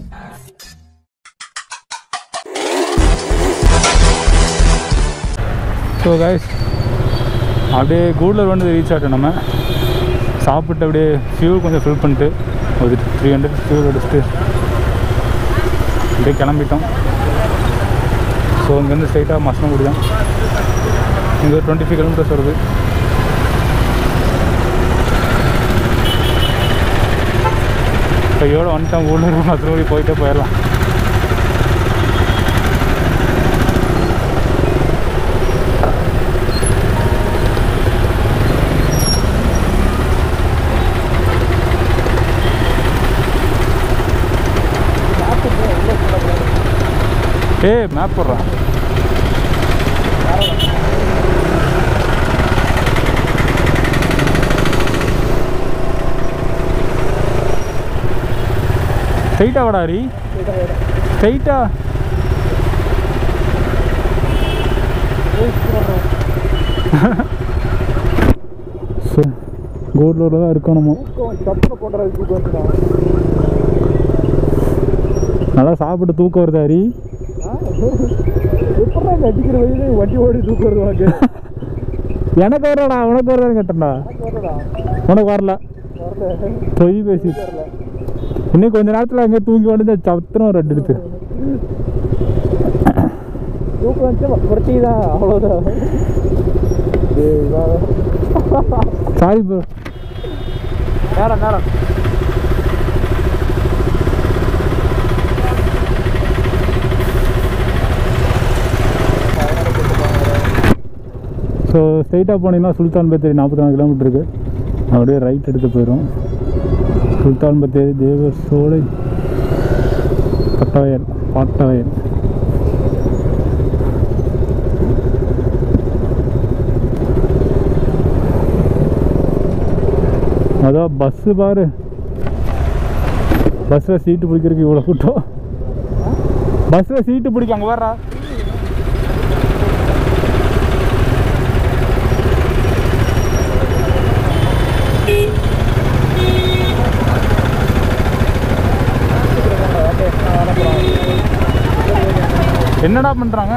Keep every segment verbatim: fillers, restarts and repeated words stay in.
So guys அப்படியே கூடலூர் வந்து reach ஆகிட்டோம். நம்ம சாப்பிட்டு அப்படியே ஃபியூல் கொஞ்சம் ஃபில் பண்ணிட்டு ஒரு த்ரீ ஹண்ட்ரட் ஃபியூல் அடிச்சுட்டு அப்படியே கிளம்பிட்டோம். ஸோ இங்கேருந்து ஸ்ட்ரைட்டாக மசனகுடி தான். இங்கே ஒரு டுவெண்ட்டி ஃபைவ் கிலோமீட்டர்ஸ் வருது. கையோடு வந்துட்டோம். கூடலூர் மசனகுடி போயிட்டே போயிடலாம். ஏ மேப் போடுறான். ஸ்ட்ரைட்டா வாடாரி, ஸ்ட்ரைட்டா. ஸோ கூடலூரில் தான் இருக்கோம் நம்ம. நல்லா சாப்பிட்டு தூக்கம் வருதாரி. அடிக்கிற வயது வண்டி ஓடி தூக்கம் வருவாங்க. எனக்கு வரலடா, உனக்கு வரலன்னு கேட்டேன்டா. உனக்கு வரல, பொய் பேசி. இன்னும் கொஞ்ச நேரத்தில் அங்கே தூங்கி வந்து சத்திரம் ஒரு ரெண்டு எடுத்து தூக்கம் வந்து புரட்டி தான். அவ்வளோதான். Sorry bro. நேரம் நேரம் ஸோ ஸ்ட்ரைட்டாக போனீங்கன்னா சுல்தான் பத்தேரி நாற்பத்தி நாலு கிலோமீட்டர் இருக்குது. அப்படியே ரைட் எடுத்து போயிடும். சுல்தான் பத்தேரி, தேவர் சோலை, பட்டவயல், பாட்டவயல். அதான் பஸ்ஸு பாரு. பஸ்ஸில் சீட்டு பிடிக்கிறதுக்கு இவ்வளோ கூட்டம். பஸ்ஸில் சீட்டு பிடிக்க அங்கே வர்றா. என்னடா பண்றாங்க?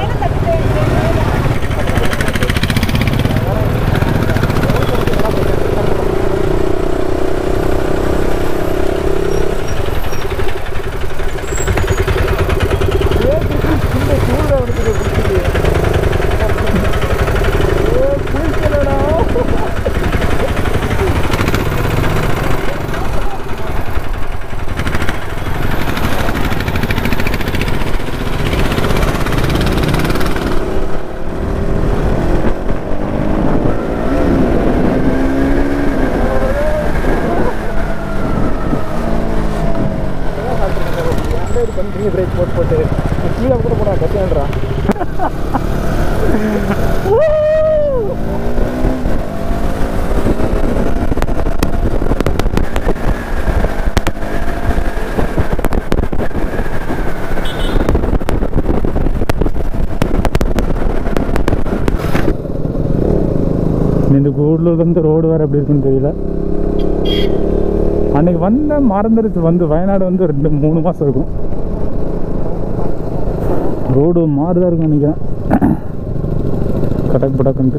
பிரேக் போட்டு போட்டு கீழே கூட போட கத்தியான்றா. இந்த கூடலூர் வந்து ரோடு வேறு எப்படி இருக்குன்னு தெரியல. அன்னைக்கு வந்த மறந்துடுச்சு. வந்து வயநாடு வந்து ரெண்டு மூணு மாதம் இருக்கும். ரோடு மாறுதான் இருக்கும் நினைக்கிறேன். கடக் படக்குன்ட்டு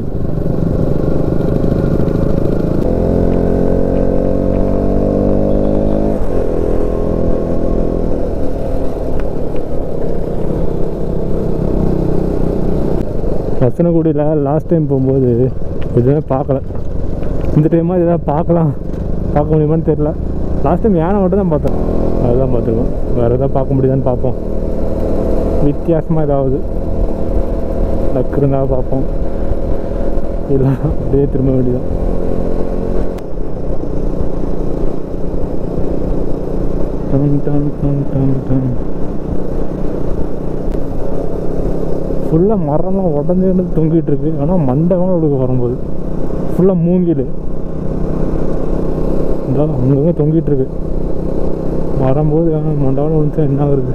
மசனகுடியில் லாஸ்ட் டைம் போகும்போது எதுவுமே பார்க்கல. இந்த டைமாக எதாவது பார்க்கலாம், பார்க்க முடியுமான்னு தெரியல. லாஸ்ட் டைம் யானை மட்டும் தான் பார்த்தேன். அதுதான் பார்த்துருக்கோம். வேறு எதாவது பார்க்க முடியுதான்னு பார்ப்போம். வித்தியாசமாக ஏதாவது லக் இருந்தால் பார்ப்போம். இல்லை அப்படியே திரும்ப வேண்டியதான். ஃபுல்லாக மரம்லாம் உடஞ்சி தொங்கிட்டு இருக்கு. ஆனால் மண்டபம் அவளுக்கு வரும்போது ஃபுல்லாக மூங்கில் இதான் அங்கங்கே தொங்கிட்டு இருக்கு. வரும்போது மண்டபம் விழுந்தா என்ன ஆகுது?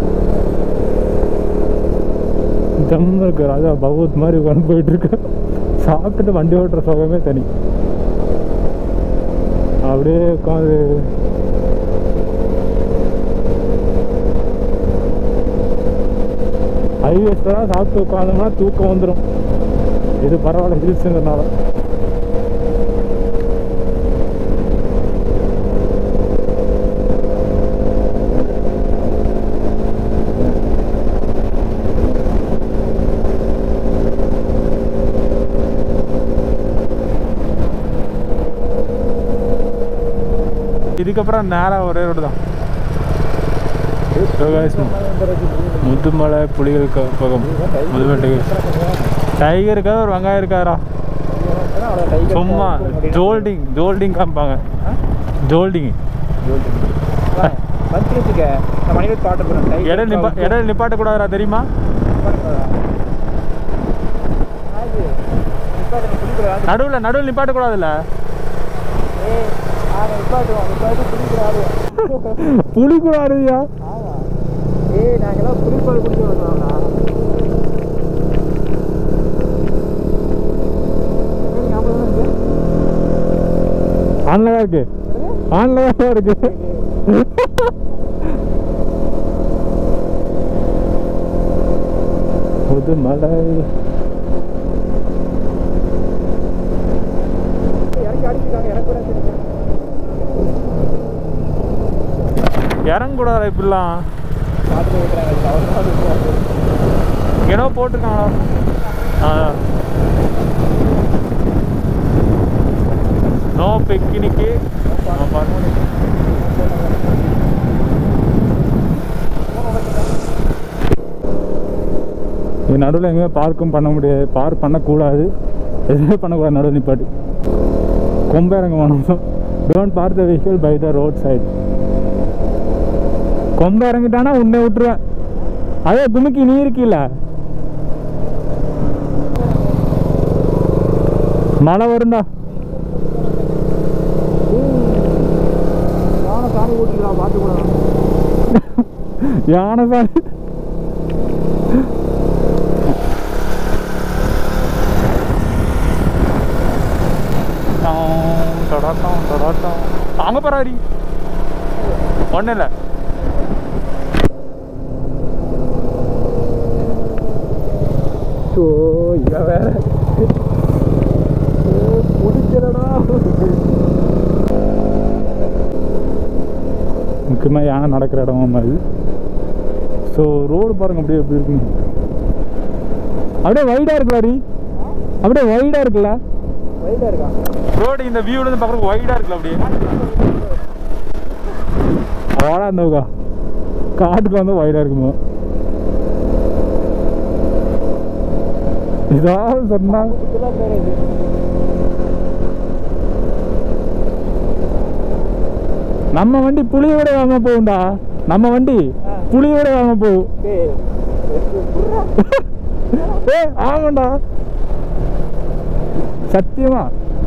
தம் இருக்கு. ராஜா பகவத் மாதிரி உட்காந்து போயிட்டு இருக்கு. சாப்பிட்டுட்டு வண்டி ஓட்டுற சுகமே தனி. அப்படியே உட்காந்து ஹைவேஸில் தான் சாப்பிட்டு உட்காந்தோம்னா தூக்கம் வந்துடும். இது பரவாயில்ல ஹில்ஸுங்கிறதுனால. இதுக்கப்புறம் நேராக ஒரே ரோடு தான். முதுமலை புலிகள் பக்கம் முதுமலை டைகர் டைகர் இருக்காது, ஒரு வெங்காயம் இருக்காரா சும்மா ஜோல்டிங் ஜோல்டிங் காமிப்பாங்க. ஜோல்டிங் இடம் நிப்பா இடம் நிப்பாட்டக்கூடாதா தெரியுமா? நடுவில் நடுவில் நிப்பாட்டக்கூடாதுல்ல. புலி கூட ஆடுவியா? ஏய் நாங்கெல்லாம் புலிப்பால் குடிச்சு வந்தோம்னா ஆன்லைனா இருக்கு ஆன்லைனா இருக்கு. முதுமலை இறங்கி அடிக்கிறாங்க. எனக்கு இறங்கக்கூடாது இப்படிலாம். ஏனோ போட்டிருக்காங்களா? ஆ நோ பிக்னிக்கு. நடுவில் எங்கேயுமே பார்க்கும் பண்ண முடியாது, பார்க் பண்ணக்கூடாது, எதுவுமே பண்ணக்கூடாது. நடுவில் நிப்பாட்டி கொம்ப இறங்க வேணும். Don't park the vehicle by the road side. கொம்ப இறங்கிட்டானா உன்னை விட்டுருவேன். அதே துணுக்கி நீ இருக்கீல்ல, மழை வருண்டா. யானை சாமி கூட்டிக்கலாம் பார்த்துக்கூடாது. யானை சாமி அங்க பராரி ஒன்றும் இல்லை. ஸோ இவன் வேற முடிச்சலடா. முக்கியமாக யானை நடக்கிற இடம் மாதிரி. ஸோ ரோடு பாருங்க அப்படியே எப்படி இருக்குன்னு. அப்படியே வைடாக இருக்குல்ல, அப்படியே வைடாக இருக்குல்ல. வைடாக இருக்கா ரோடு? இந்த வியூலேருந்து பார்க்குறதுக்கு வைடாக இருக்குல்ல அப்படியே. அவ்வளோ அந்த காட்டுக்கு வந்து வைடாக இருக்குமோ இதாவது சொன்னா. நம்ம வண்டி புளியோட வாங்க போகும்டா. நம்ம வண்டி புளியோட வாங்க போகும். ஏ ஆமாண்டா சத்தியமா.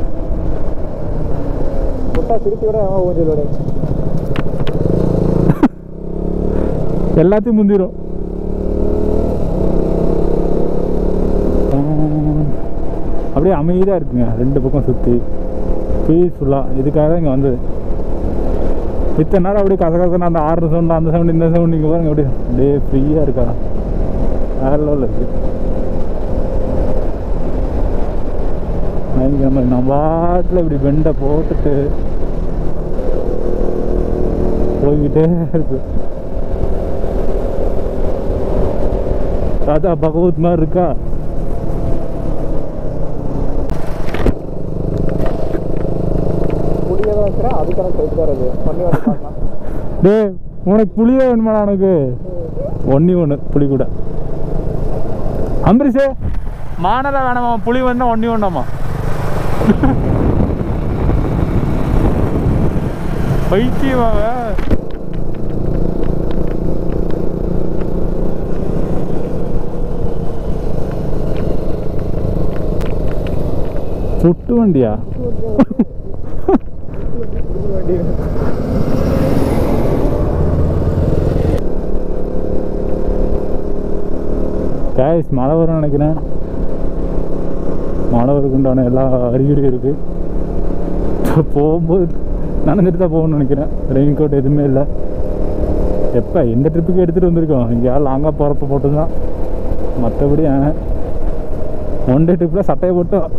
திருச்சியோட ஊஞ்சலோட எல்லாத்தையும் முந்திரும். அப்படியே அமைதியாக இருக்குங்க ரெண்டு பக்கம் சுற்றி பீஸ்ஃபுல்லாக. இதுக்காக தான் இங்கே வந்தது. இத்தனை நேரம் அப்படியே கச கசன்னு அந்த ஆறு சவுண்டு அந்த சவுண்டு இந்த சவுண்டு இங்கே பாருங்க அப்படியே அப்படியே ஃப்ரீயாக இருக்கா. வேற லெவலில் இருக்குது. நம்ம நம்ம பாட்டில் இப்படி பெண்டை போட்டுட்டு போய்கிட்டே இருக்கு. ராஜா பகவத் மாதிரி இருக்கா. டே உனக்கு புளியே வேணுமாடா? உனக்கு ஒன்னி ஒன்று புளி கூட. அம்பரிஷே மானரா வேணாமா? புளி வேணா ஒன்னி ஒண்ணாமா? பைத்தியமாக சுட்டு வண்டியா? கேஸ் மழை வரும்னு நினைக்கிறேன். மாணவருக்கு உண்டான எல்லா அறிகுறியும் இருக்குது. போகும்போது நனைஞ்சிட்டு தான் போகணும்னு நினைக்கிறேன். ரெயின் கோட் எதுவுமே இல்லை. எப்போ இந்த ட்ரிப்புக்கு எடுத்துகிட்டு வந்திருக்கோம், எங்கேயாவது லாங்காக போகிறப்ப போட்டுதான். மற்றபடி ஒன் டே ட்ரிப்பில் சட்டையை போட்டோம்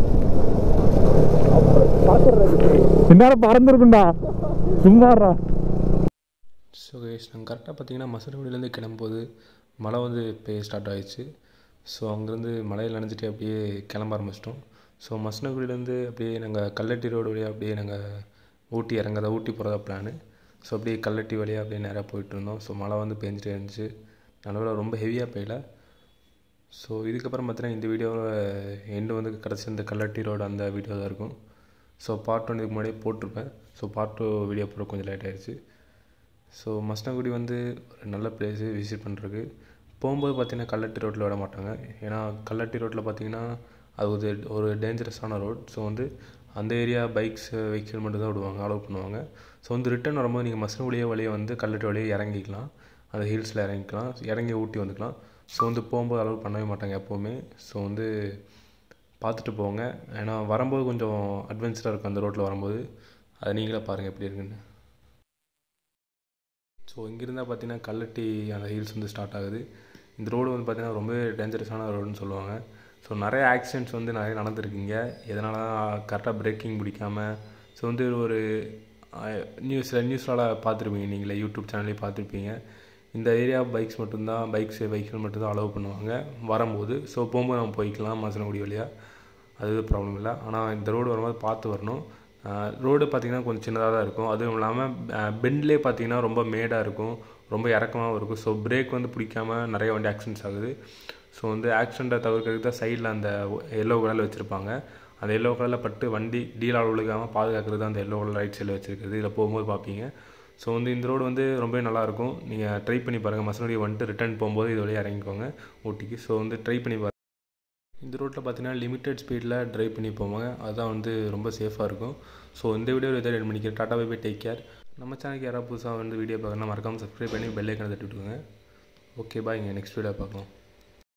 இந்நேரம் பறந்துருக்குண்டா, சும்மாறா. ஸோ கைஸ், நாங்கள் கரெக்டாக பார்த்தீங்கன்னா மசனகுடியிலேருந்து கிளம்பும்போது மழை வந்து பெய்ய ஸ்டார்ட் ஆகிடுச்சு. ஸோ அங்கேருந்து மழையில் நனைஞ்சிட்டு அப்படியே கிளம்ப ஆரம்பிச்சிட்டோம். ஸோ மசனகுடியிலேருந்து அப்படியே நாங்கள் கல்லட்டி ரோடு வழியாக அப்படியே நாங்கள் ஊட்டி இறங்குறதா ஊட்டி போகிறதா பிளானு. ஸோ அப்படியே கல்லட்டி வழியாக அப்படியே நேராக போயிட்டு இருந்தோம். ஸோ மழை வந்து பெஞ்சிட்டே இருந்துச்சு, நல்லவேளை ரொம்ப ஹெவியாக பெய்யல. ஸோ இதுக்கப்புறம் பார்த்தீங்கன்னா இந்த வீடியோவில் எண்டு வந்து கிடச்சி இந்த கல்லட்டி ரோடு அந்த வீடியோ தான் இருக்கும். ஸோ பார்ட் ஒன் இதுக்கு முன்னாடியே போட்டிருப்பேன். ஸோ பார்ட் டூ வீடியோ போட கொஞ்சம் லேட் ஆகிடுச்சு. ஸோ மசனகுடி வந்து ஒரு நல்ல பிளேஸு விசிட் பண்ணுறதுக்கு. போகும்போது பார்த்திங்கன்னா கல்லட்டி ரோட்டில் விட மாட்டாங்க. ஏன்னா கல்லட்டி ரோட்டில் பார்த்திங்கன்னா அது ஒரு ஒரு டேஞ்சரஸான ரோட். ஸோ வந்து அந்த ஏரியா பைக்ஸ் வெஹிக்கிள் மட்டும் தான் விடுவாங்க, அலோவ் பண்ணுவாங்க. ஸோ வந்து ரிட்டன் வரும்போது நீங்கள் மசனகுடியே வழியே வந்து கல்லட்டி வழியே இறங்கிக்கலாம், அந்த ஹில்ஸில் இறங்கிக்கலாம், இறங்கி ஊட்டி வந்துக்கலாம். ஸோ வந்து போகும்போது அலோவ் பண்ணவே மாட்டாங்க எப்போவுமே. ஸோ வந்து பார்த்துட்டு போங்க, ஏன்னா வரும்போது கொஞ்சம் அட்வென்ச்சராக இருக்கும் அந்த ரோட்டில் வரும்போது. அதை நீங்களே பாருங்கள் எப்படி இருக்குன்னு. ஸோ இங்கேருந்தால் பார்த்தீங்கன்னா கல்லட்டி அந்த ஹில்ஸ் வந்து ஸ்டார்ட் ஆகுது. இந்த ரோடு வந்து பார்த்திங்கன்னா ரொம்ப டேஞ்சரஸான ரோடுன்னு சொல்லுவாங்க. ஸோ நிறைய ஆக்சிடென்ட்ஸ் வந்து நிறைய நடந்துருக்குங்க. எதனால கரெக்டாக பிரேக்கிங் பிடிக்காமல். ஸோ வந்து ஒரு நியூஸில் நியூஸ்லாம் பார்த்துருப்பீங்க, நீங்களே யூடியூப் சேனல்லே பார்த்துருப்பீங்க. இந்த ஏரியா பைக்ஸ் மட்டும்தான், பைக்ஸ் வெஹிக்கிள் மட்டும்தான் அலோவ் பண்ணுவாங்க வரும்போது. ஸோ போகும்போது நம்ம போய்க்கலாம் மசனகுடி வழியாக, அது ப்ராப்ளம் இல்லை. ஆனால் இந்த ரோடு வரும்போது பார்த்து வரணும். ரோடு பார்த்திங்கன்னா கொஞ்சம் சின்னதாக தான் இருக்கும். அதுவும் இல்லாமல் பெண்ட்லேயே பார்த்திங்கன்னா ரொம்ப மேடாக இருக்கும், ரொம்ப இறக்கமாகவும் இருக்கும். ஸோ பிரேக் வந்து பிடிக்காமல் நிறைய வண்டி ஆக்சிடென்ட்ஸ் ஆகுது. ஸோ வந்து ஆக்சிடெண்ட்டை தவிர்க்கிறதுக்கு தான் சைடில் அந்த எல்லோ கலரில் வச்சுருப்பாங்க. அந்த எல்லோ கலரில் பட்டு வண்டி டீலால் விழுகாமல் பாதுகாக்கிறது தான் அந்த எல்லோ கலர் ரைட் சைடில் வச்சுருக்குது. இதில் போகும்போது பார்ப்பீங்க. ஸோ வந்து இந்த ரோடு வந்து ரொம்ப நல்லாயிருக்கும். நீங்கள் ட்ரை பண்ணி பாருங்கள். மசனகுடி வந்துட்டு ரிட்டர்ன் போகும்போது இது வழியாக இறங்கிக்கோங்க ஊட்டிக்கு. ஸோ வந்து ட்ரை பண்ணி பாருங்கள். இந்த ரோட்டில் பார்த்தீங்கன்னா லிமிட்டட் ஸ்பீடில் ட்ரைவ் பண்ணி போவாங்க, அதுதான் வந்து ரொம்ப சேஃபாக இருக்கும். ஸோ இந்த வீடியோவில் இதை ரெடி பண்ணிக்கிறேன். Tata bye bye, take care. நம்ம சேனலுக்கு யாராவது புதுசாக வந்து வீடியோ பார்க்கணும்னா மறக்காமல் சப்ஸ்கிரைப் பண்ணி பெல் ஐக்கானை தட்டி விட்டுருங்க. ஓகே பாய், இங்கே நெக்ஸ்ட் வீடியோ பார்க்கலாம்.